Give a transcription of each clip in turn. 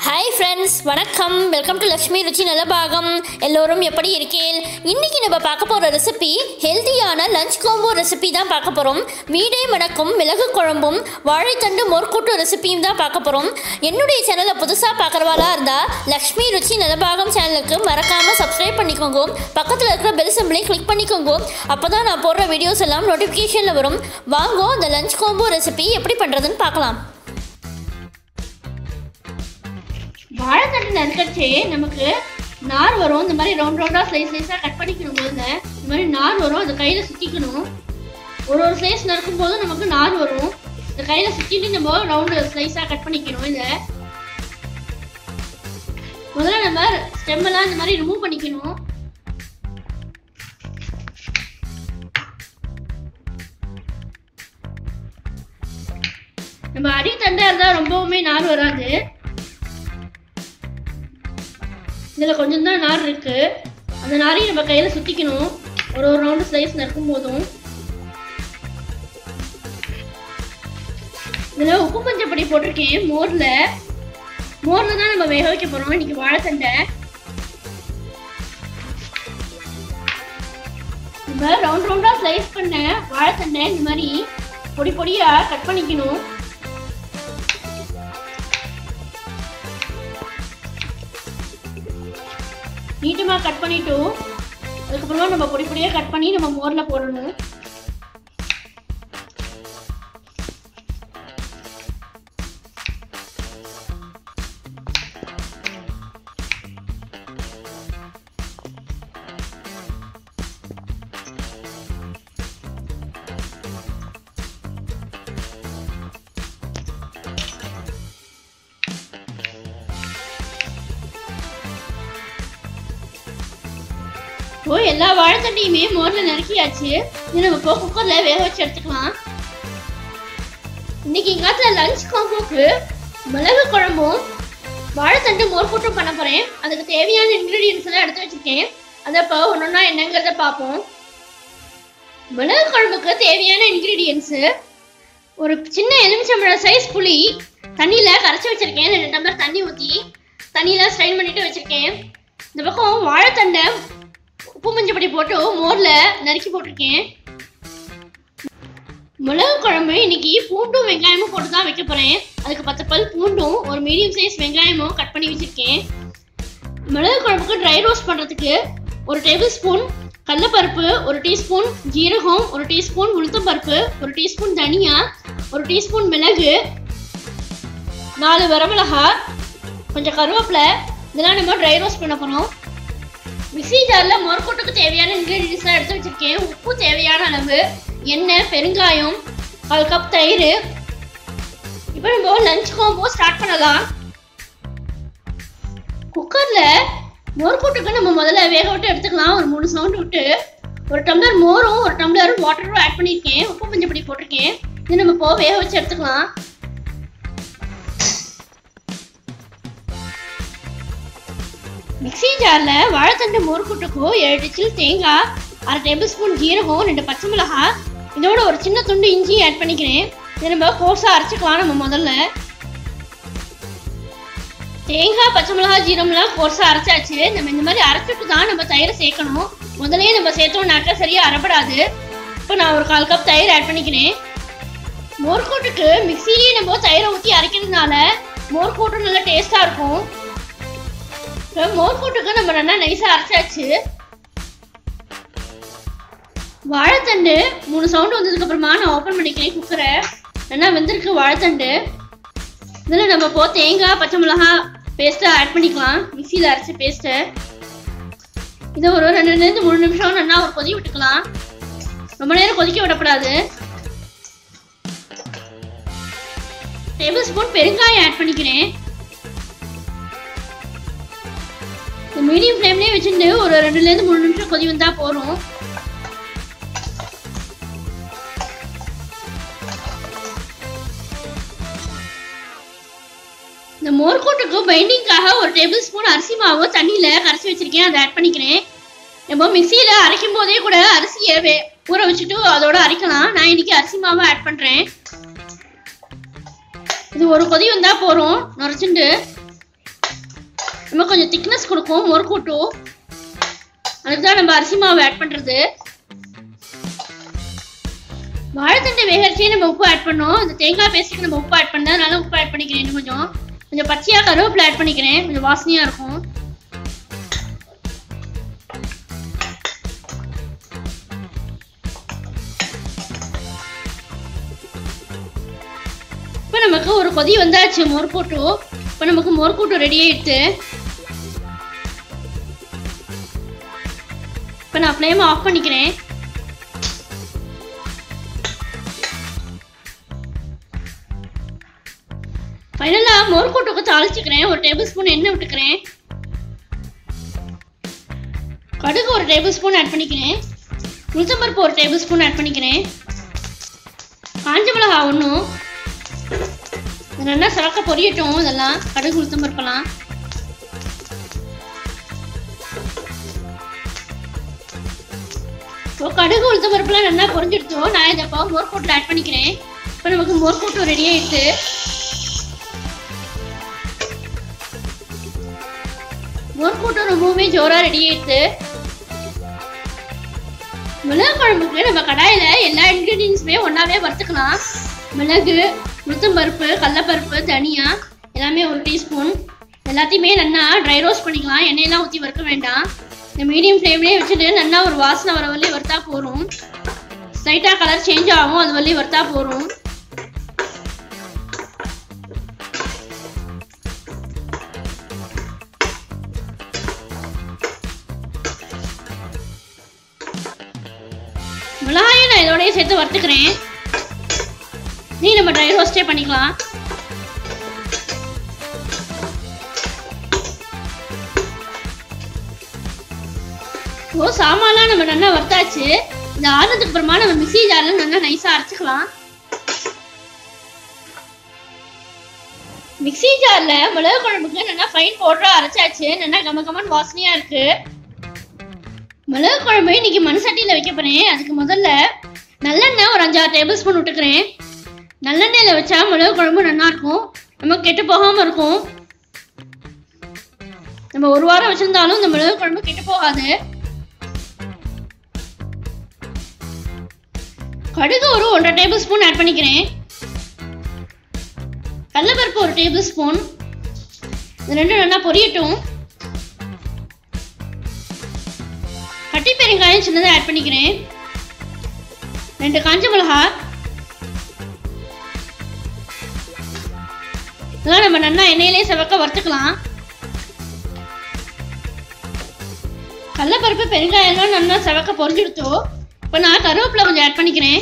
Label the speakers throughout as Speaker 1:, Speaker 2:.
Speaker 1: Hi friends, வணக்கம். Welcome to Lakshmi Ruchi நலபாகம். எல்லோரும் எப்படி இருக்கீங்க? இன்றைக்கி நம்ம பார்க்க போகிற ரெசிபி ஹெல்த்தியான லஞ்ச் காம்போ ரெசிபி தான் பார்க்க போகிறோம். வீடே மணக்கும் மிளகு குழம்பும் வாழைத்தண்டு மோர்க்கூட்டு ரெசிபியும் தான் பார்க்க போகிறோம். என்னுடைய சேனலை புதுசாக பார்க்குறவாளா இருந்தால் லக்ஷ்மி ருச்சி நலபாகம் சேனலுக்கு மறக்காமல் சப்ஸ்கிரைப் பண்ணிக்கோங்க. பக்கத்தில் இருக்கிற பெல் சிம்பிளையும் கிளிக் பண்ணிக்கோங்க. அப்போ தான் நான் போடுற வீடியோஸ் எல்லாம் நோட்டிஃபிகேஷனில் வரும். வாங்க இந்த லஞ்ச் காம்போ ரெசிபி எப்படி பண்ணுறதுன்னு பார்க்கலாம். வாழைத்தண்டு நறுக்கச்சே நமக்கு நார் வரும். இந்த மாதிரி ரவுண்டாக ஸ்லைஸாக கட் பண்ணிக்கணும். போது இந்த மாதிரி நார் வரும். அதை கையில் சுற்றிக்கணும். ஒரு ஸ்லைஸ் நறுக்கும் போதும் நமக்கு நார் வரும். இந்த கையில் சுற்றிட்டு நம்ம ரவுண்டு ஸ்லைஸாக கட் பண்ணிக்கணும். இதை முதல்ல நம்ம ஸ்டெம்மெல்லாம் இந்த மாதிரி ரிமூவ் பண்ணிக்கணும். நம்ம அடித்தண்டாக இருந்தால் ரொம்பவுமே நார் வராது. இதில் கொஞ்சம் தான் நார் இருக்குது. அந்த நாரையும் நம்ம கையில் சுற்றிக்கணும். ஒரு ரவுண்டு ஸ்லைஸ் நறுக்கும் போதும் இதில் உப்பு மஞ்சள் பொடி போட்டிருக்கேன். மோரில் தான் நம்ம வேக வைக்க போகிறோம் இன்றைக்கி வாழைத்தண்டை. நம்ம ரவுண்டாக ஸ்லைஸ் பண்ண வாழைத்தண்டை இந்த மாதிரி பொடி பொடியாக கட் பண்ணிக்கணும். நீட்டமாக கட் பண்ணிட்டோம். அதுக்கப்புறமா நம்ம பொடி பொடியாக கட் பண்ணி நம்ம மோரில் போடணும். எல்லா வாழைத்தண்டையுமே மோரில் நறுக்கியாச்சு. இது நம்ம இப்போ குக்கரில் வேக வச்சு எடுத்துக்கலாம். இன்னைக்கு எங்காத்துல லஞ்ச் காம்போக்கு மிளகு குழம்பும் வாழைத்தண்டு மோர் கூட்டும் பண்ண போகிறேன். அதுக்கு தேவையான இன்க்ரீடியன்ஸ் எல்லாம் எடுத்து வச்சுருக்கேன். அதை இப்போ ஒன்றொன்னா என்னங்கிறத பார்ப்போம். மிளகு குழம்புக்கு தேவையான இன்க்ரீடியன்ஸு: ஒரு சின்ன எலுமிச்சம்பழம் சைஸ் புளி தண்ணியில் கரைச்சி வச்சுருக்கேன். 2 டம்ளர் தண்ணி ஊற்றி தண்ணியில் ஸ்ட்ரைன் பண்ணிட்டு வச்சுருக்கேன். இந்த பக்கம் வாழைத்தண்டை உப்பு மஞ்சள் பொடி போட்டு மோரில் நறுக்கி போட்டிருக்கேன். மிளகு குழம்பு இன்னைக்கு பூண்டும் வெங்காயமும் போட்டு தான் வைக்க போகிறேன். அதுக்கு 10 பல் பூண்டும் ஒரு மீடியம் சைஸ் வெங்காயமும் கட் பண்ணி வச்சுருக்கேன். மிளகு குழம்புக்கு ட்ரை ரோஸ்ட் பண்ணுறதுக்கு 1 டேபிள் ஸ்பூன் கடலைப்பருப்பு, 1 டீஸ்பூன் ஜீரகம், 1 டீஸ்பூன் உளுத்தம்பருப்பு, 1 டீஸ்பூன் தனியா, 1 டீஸ்பூன் மிளகு, 4 வரமிளகா, கொஞ்சம் கருவேப்பிலை, இதெல்லாம் நம்ம ட்ரை ரோஸ்ட் பண்ண போகிறோம். மிக்ஸி ஜாரில் மோர்க்கூட்டுக்கு தேவையான இன்க்ரீடியன்ஸ்லாம் எடுத்து வச்சுருக்கேன். உப்பு தேவையான அளவு, எண்ணெய், பெருங்காயம், 1/4 கப் தயிர். இப்போ நம்ம லஞ்ச் காம்போ ஸ்டார்ட் பண்ணலாம். குக்கரில் மோர்க்கூட்டுக்கு நம்ம முதல்ல வேக விட்டு எடுத்துக்கலாம். ஒரு 3 சவுண்டு விட்டு 1 டம்ளர் மோரும் 1 டம்ளர் வாட்டரும் ஆட் பண்ணியிருக்கேன். உப்பு மஞ்சள் பொடி போட்டிருக்கேன். இது நம்ம இப்போ வேக வச்சு எடுத்துக்கலாம். மிக்ஸி ஜாரில் வாழைத்தண்டு மோர்க்கூட்டுக்கும் 7 சில் தேங்காய், 1/2 டேபிள் ஸ்பூன் ஜீரகம், 2 பச்சை மிளகாய், இதோட ஒரு சின்ன துண்டு இஞ்சி ஆட் பண்ணிக்கிறேன். இதை நம்ம கோர்ஸாக அரைச்சிக்கலாம். நம்ம முதல்ல தேங்காய், பச்சை மிளகாய், ஜீரகம்லாம் கோர்ஸாக அரைச்சாச்சு. நம்ம இந்த மாதிரி அரைச்சிட்டு தான் நம்ம தயிரை சேர்க்கணும். முதலே நம்ம சேர்த்தோம்னாக்கா சரியாக அரைப்படாது. இப்போ நான் ஒரு 1/4 கப் தயிர் ஆட் பண்ணிக்கிறேன். மோர்க்கூட்டுக்கு மிக்ஸிலேயே நம்ம தயிரை ஊற்றி அரைக்கிறதுனால மோர்க்கூட்டும் நல்லா டேஸ்ட்டாக இருக்கும். மோர்க்கூட்டுக்கு நம்ம நல்லா நைஸாக அரைச்சாச்சு. வாழைத்தண்டு 3 சவுண்டு வந்ததுக்கப்புறமா நான் ஓப்பன் பண்ணிக்கிறேன் குக்கரை. நல்லா வெந்திருக்கு வாழைத்தண்டு. இதில் நம்ம இப்போ தேங்காய், பச்சை மிளகா பேஸ்ட்டை ஆட் பண்ணிக்கலாம். மிக்சியில் அரைச்ச பேஸ்ட்டை இதை ஒரு 2 to 3 நிமிஷம் நல்லா ஒரு கொதி விட்டுக்கலாம். ரொம்ப நேரம் கொதிக்க விடக்கூடாது. டேபிள் ஸ்பூன் பெருங்காயம் ஆட் பண்ணிக்கிறேன். மீடியம் ஃப்ளேம்லேயே வச்சுட்டு ஒரு 2 to 3 நிமிஷம் கொதி வந்தால் போகிறோம். இந்த மோர்க்கூட்டுக்கு பைண்டிங்காக 1 டேபிள் ஸ்பூன் அரிசி மாவு தண்ணியில் கரைச்சி வச்சுருக்கேன். அதை ஆட் பண்ணிக்கிறேன். நம்ம மிக்சியில் அரைக்கும் போதே கூட அரிசியை ஊற வச்சுட்டு அதோட அரைக்கலாம். நான் இன்னைக்கு அரிசி மாவை ஆட் பண்ணுறேன். இது ஒரு கொதி வந்தா போறோம் நொறச்சிண்டு நம்ம கொஞ்சம் திக்னஸ் கொடுக்கும் மோர் கூட்டும். அதுக்கு தான் நம்ம அரிசி மாவு ஆட் பண்றது. வாழைத்தண்டை வேகரிச்சே நம்ம உப்பு ஆட் பண்ணோம். இந்த தேங்காய் பேஸ்ட்டுக்கு நம்ம உப்பு ஆட் பண்ணதுனால உப்பு ஆட் பண்ணிக்கிறேன். இன்னும் கொஞ்சம் பச்சையா கருவேப்பிலை ஆட் பண்ணிக்கிறேன், கொஞ்சம் வாசனையா இருக்கும். இப்போ நமக்கு ஒரு கொதி வந்தாச்சு மோர் கூட்டு. இப்போ நமக்கு மோர் கூட்டு ரெடி ஆயிடுச்சு. இப்போ நான் ஃப்ளேம் ஆஃப் பண்ணிக்கிறேன். ஃபைனலா மோர் கூட்டுக்கு தாளிச்சுக்கிறேன். ஒரு டேபிள் ஸ்பூன் எண்ணெய் விட்டுக்கிறேன். கடுகு ஒரு டேபிள் ஸ்பூன் ஆட் பண்ணிக்கிறேன். உளுத்தம்பருப்பு ஒரு டேபிள் ஸ்பூன் ஆட் பண்ணிக்கிறேன். காஞ்ச மிளகா ஒன்றும். நல்லா சிறக்க பொரியட்டும். இதெல்லாம் கடுகு உளுத்தம்பருப்பெல்லாம். இப்போ கடுகு உளுத்தம்பருப்புலாம் நல்லா பொரிஞ்சிடுச்சோம். நான் இதை இப்போ மோர் கூட்டில் ஆட் பண்ணிக்கிறேன். இப்போ நமக்கு மோர் கூட்டு ரெடி ஆயிடுச்சு. மோர் கூட்டு ரொம்பவுமே ஜோரா ரெடி ஆயிடுச்சு. மிளகு குழம்புக்கு நம்ம கடாயில எல்லா இன்கிரீடியன்ஸுமே ஒன்னாவே வறுத்துக்கலாம். மிளகு, உளுத்தம்பருப்பு, கடலைப்பருப்பு, தனியா எல்லாமே ஒரு டீஸ்பூன். எல்லாத்தையுமே நல்லா ட்ரை ரோஸ்ட் பண்ணிக்கலாம். எண்ணெயெல்லாம் ஊற்றி வறுக்க வேண்டாம். இந்த மீடியம் ஃப்ளேம்லேயே வச்சுட்டு நல்லா ஒரு வாசனை வர வரலையும் வறுத்தா போகிறோம். லைட்டாக கலர் சேஞ்ச் ஆகும், அது வரலையும் வறுத்தா போகிறோம். மிளகாயை நான் இதோடய சேர்த்து வறுத்துக்கிறேன். நீ நம்ம ட்ரை ரோஸ்டே பண்ணிக்கலாம். ஓ சாமான்லாம் நம்ம நல்லா வறுத்தாச்சு. இந்த ஆறுனதுக்கு அப்புறமா நம்ம மிக்ஸி ஜார்ல நல்லா நைஸா அரைச்சுக்கலாம். மிக்ஸி ஜார்ல மிளகு குழம்புக்கு நல்லா ஃபைன் பவுடரா அரைச்சாச்சு. நல்லா கமகமன் வாசனையா இருக்கு. மிளகு குழம்பு இன்னைக்கு மண் சட்டியில வைக்க போறேன். அதுக்கு முதல்ல நல்லெண்ணெய் ஒரு 5-6 டேபிள் ஸ்பூன் விட்டுக்கிறேன். நல்லெண்ணெயில வச்சா மிளகு குழம்பு நல்லா இருக்கும், நமக்கு கெட்டு போகாம இருக்கும். நம்ம ஒரு வாரம் வச்சிருந்தாலும் இந்த மிளகு குழம்பு கெட்டு போகாது. கடுகு ஒரு 1.5 டேபிள் ஸ்பூன் ஆட் பண்ணிக்கிறேன். கடலைப்பருப்பு ஒரு டேபிள் ஸ்பூன். இது ரெண்டும் நல்லா பொரியட்டும். கட்டி பெருங்காயம் சின்னதாக ஆட் பண்ணிக்கிறேன். 2 காஞ்ச மிளகாய். இதெல்லாம் நம்ம நல்லா எண்ணெயிலே செவக்க வறுத்துக்கலாம். கடலைப்பருப்பு பெருங்காயம்லாம் நல்லா செவக்க பொரிஞ்சிடுத்தோம். இப்போ நான் கருவேப்பிலை கொஞ்சம் ஆட் பண்ணிக்கிறேன்.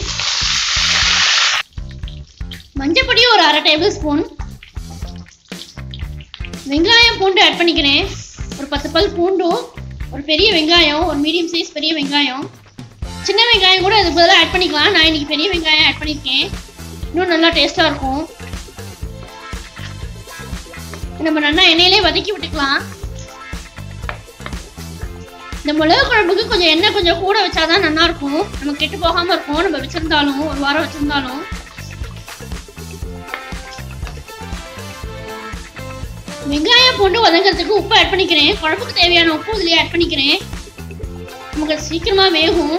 Speaker 1: மஞ்சப்பொடி ஒரு 1/2 டேபிள் ஸ்பூன். வெங்காயம் பூண்டு ஆட் பண்ணிக்கிறேன். ஒரு 10 பல் பூண்டும், ஒரு பெரிய வெங்காயம், ஒரு மீடியம் சைஸ் பெரிய வெங்காயம். சின்ன வெங்காயம் கூட இதுக்கு பதிலாக ஆட் பண்ணிக்கலாம். நான் இன்னைக்கு பெரிய வெங்காயம் ஆட் பண்ணியிருக்கேன், இன்னும் நல்லா டேஸ்டாக இருக்கும். நம்ம நல்லா எண்ணெயிலே வதக்கி விட்டுக்கலாம். இந்த மிளகு குழம்புக்கு கொஞ்சம் எண்ணெய் கொஞ்சம் கூட வச்சாதான் நல்லா இருக்கும், நம்ம கெட்டு போகாம இருக்கும். நம்ம வச்சிருந்தாலும் ஒரு வாரம் வச்சிருந்தாலும். வெங்காயம் பூண்டு வதங்கிறதுக்கு உப்பு ஆட் பண்ணிக்கிறேன். குழம்புக்கு தேவையான உப்பு இதுலயே ஆட் பண்ணிக்கிறேன், நமக்கு சீக்கிரமா வேகும்.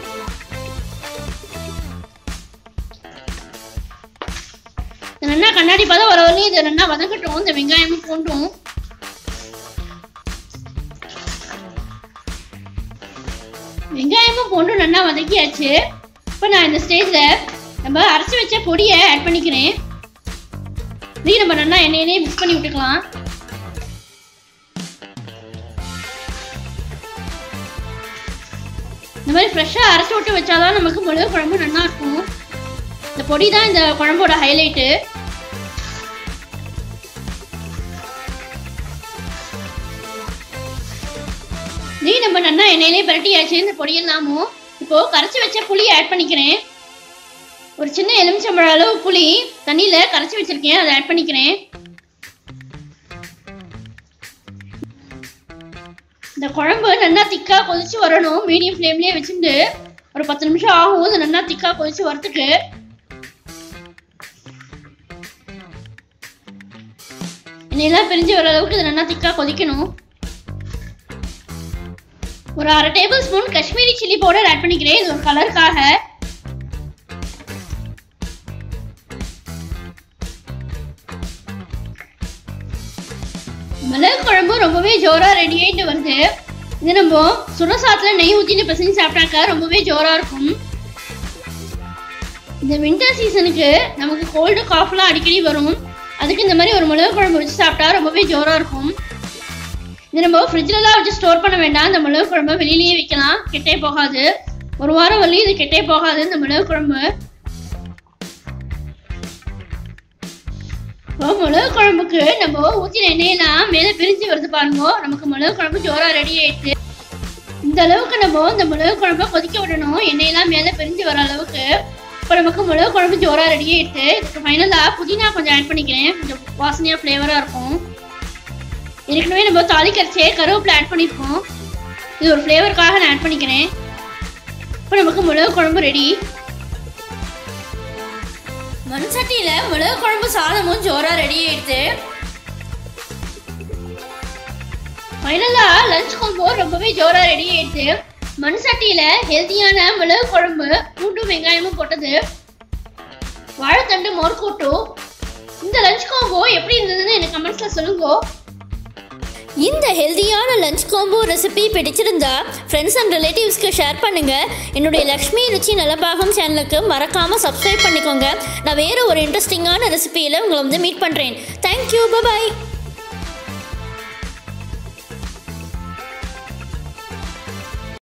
Speaker 1: நல்லா கண்ணாடி பதம் வர வரலையும் இதை நல்லா வதக்கட்டும். இந்த வெங்காயமும் பூண்டும் வெங்காயமும் பூண்டும் நல்லா வதக்கியாச்சு. இப்போ நான் இந்த ஸ்டேஜ்ல நம்ம அரைச்சி வச்ச பொடியை ஆட் பண்ணிக்கிறேன். இதையும் நம்ம நல்லா எண்ணெயிலே மிக்ஸ் பண்ணி விட்டுக்கலாம். இந்த மாதிரி ஃப்ரெஷ்ஷாக அரைச்சி விட்டு வச்சாதான் நமக்கு மிளகு குழம்பு நல்லா இருக்கும். இந்த பொடி தான் இந்த குழம்போட ஹைலைட்டு. நீ நம்ம நல்லா எண்ணெயிலே பரட்டியாச்சு இந்த பொடியெல்லாமும். இப்போ கரைச்சி வச்ச புளியை ஆட் பண்ணிக்கிறேன். ஒரு சின்ன எலுமிச்சம்பழம் அளவு புளி தண்ணியில கரைச்சி வச்சிருக்கேன், அதை ஆட் பண்ணிக்கிறேன். இந்த குழம்பு நல்லா திக்கா கொதிச்சு வரணும். மீடியம் ஃப்ளேம்லயே வச்சுட்டு ஒரு 10 நிமிஷம் ஆகும். இது நல்லா திக்கா கொதிச்சு வரத்துக்கு. எண்ணெயெல்லாம் பிரிஞ்சு வர அளவுக்கு இது நல்லா திக்கா கொதிக்கணும். ஒரு 1/2 tablespoon Kashmiri chilli powder add பண்ணிக்கிறேன். இது ஒரு கலருக்காக. மிளகு குழம்பு ரொம்பவே ஜோரா ரெடி ஆயிட்டு வருது. இது நம்ம சுடசாத்துல நெய் ஊற்றிட்டு பிசைஞ்சு சாப்பிட்டாக்கா ரொம்பவே ஜோரா இருக்கும். இந்த வின்டர் சீசனுக்கு நமக்கு கோல்டு காஃப்லாம் அடிக்கடி வரும். அதுக்கு இந்த மாதிரி ஒரு மிளகு குழம்பு வச்சு சாப்பிட்டா ரொம்பவே ஜோரா இருக்கும். இது நம்ம ஃப்ரிட்ஜ்லலாம் வச்சு ஸ்டோர் பண்ண வேண்டாம். இந்த மிளகு குழம்பு வெளியிலேயே வைக்கலாம், கெட்டே போகாது. ஒரு வாரம் வரலையும் இது கெட்டே போகாது இந்த மிளகு குழம்பு. மிளகு குழம்புக்கு நம்ம ஊற்றின எண்ணெயெல்லாம் மேலே பிரிஞ்சு வருது பாருங்க. நமக்கு மிளகு குழம்பு ஜோரா ரெடி ஆயிடுச்சு. இந்த அளவுக்கு நம்ம இந்த மிளகு குழம்பை கொதிக்க விடணும், எண்ணெயெல்லாம் மேலே பிரிஞ்சு வர அளவுக்கு. இப்போ நமக்கு மிளகு குழம்பு ஜோரா ரெடி ஆயிடுச்சு. இதுக்கு ஃபைனலாக புதினா கொஞ்சம் ஆட் பண்ணிக்கிறேன், கொஞ்சம் வாசனையாக ஃப்ளேவராக இருக்கும். ஏற்கனவே நம்ம தாளிக்கரைச்சே கருவேப்பிலை ஆட் பண்ணியிருக்கோம். இது ஒரு ஃப்ளேவருக்காக நான் ஆட் பண்ணிக்கிறேன். இப்போ நமக்கு மிளகு குழம்பு ரெடி. மண் சட்டியில் மிளகு குழம்பு சாதமும் ஜோரா ரெடி ஆயிடுச்சு. ஃபைனலாக லஞ்ச் காம்போ ரொம்பவே ஜோரா ரெடி ஆயிடுச்சு. மண் சட்டியில் ஹெல்த்தியான மிளகு குழம்பு, பூண்டும் வெங்காயமும் போட்டது, வாழைத்தண்டு மோர் கூட்டும். இந்த லஞ்ச் காம்போ எப்படி இருந்ததுன்னு எனக்கு கமெண்ட்ஸில் சொல்லுங்க.
Speaker 2: இந்த ஹெல்தியான லஞ்ச் காம்போ ரெசிபி பிடிச்சிருந்தா ஃப்ரெண்ட்ஸ் அண்ட் ரிலேட்டிவ்ஸ்க்கு ஷேர் பண்ணுங்கள். என்னுடைய லக்ஷ்மி ருச்சி நலபாகம் சேனலுக்கு மறக்காமல் சப்ஸ்கிரைப் பண்ணிக்கோங்க. நான் வேறு ஒரு இன்ட்ரெஸ்டிங்கான ரெசிபியில் உங்களை மீட் பண்ணுறேன். தேங்க்யூ, பாய்.